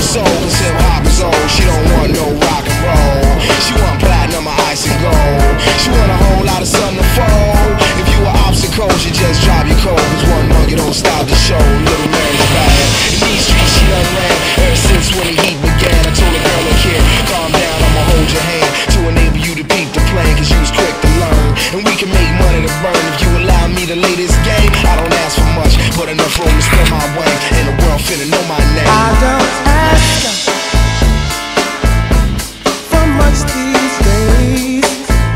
soul, cause hip hop is old. She don't want no rock and roll. She want platinum or ice and gold. She want a whole lot of sun to fold. If you were obstacles, you just drop your cold, cause one monkey don't stop the show. Little Mary's bad. In these streets she done ran ever since when the heat began. I told a girl, look here, calm down, I'ma hold your hand to enable you to peep the plan, cause you was quick to learn. And we can make money to burn if you allow me to lay this game. I don't ask for much, but enough room to spend my way. And the world finna know my name. I don't ask for much these days,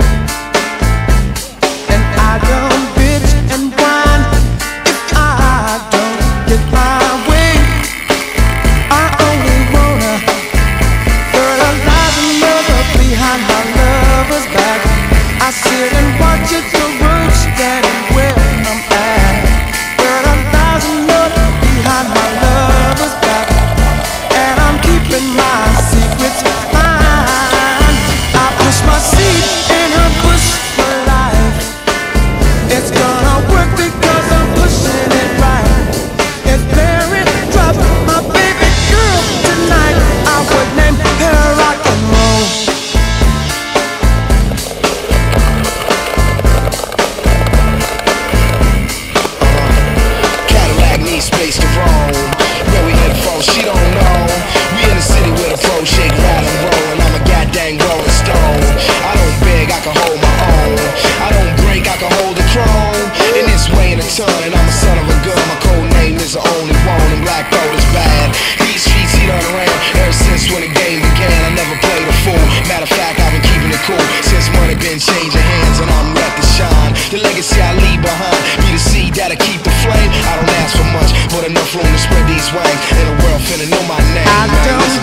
and I don't bitch and whine if I don't get my way. I only wanna fertilize another behind my lover's back. I sit and watch it go road standing where I'm at. Fertilize another behind my lover's back, and I'm keeping my secrets fine. I push my seed in her bush for life. It's gonna work because I'm pushing it right. If Barry dropped my baby girl tonight, I would name her rock and roll. Cadillac needs space to roam. Where we head from, she don't know. We in the city with a pro, shake, rattle, and roll. And I'm a goddamn rolling stone. I don't beg, I can hold my own. I don't break, I can hold the chrome. In this way in a ton, and I'm a son of a gun. My code name is the only one, and black gold is bad. These streets he done around ever since when the game began. I never played a fool. Matter of fact, I've been keeping it cool since money been changing hands, and I'm left to shine. The legacy I leave behind be the seed that'll keep the flame. I don't ask for much, but enough room to spread these wings, and the world finna know my name. I don't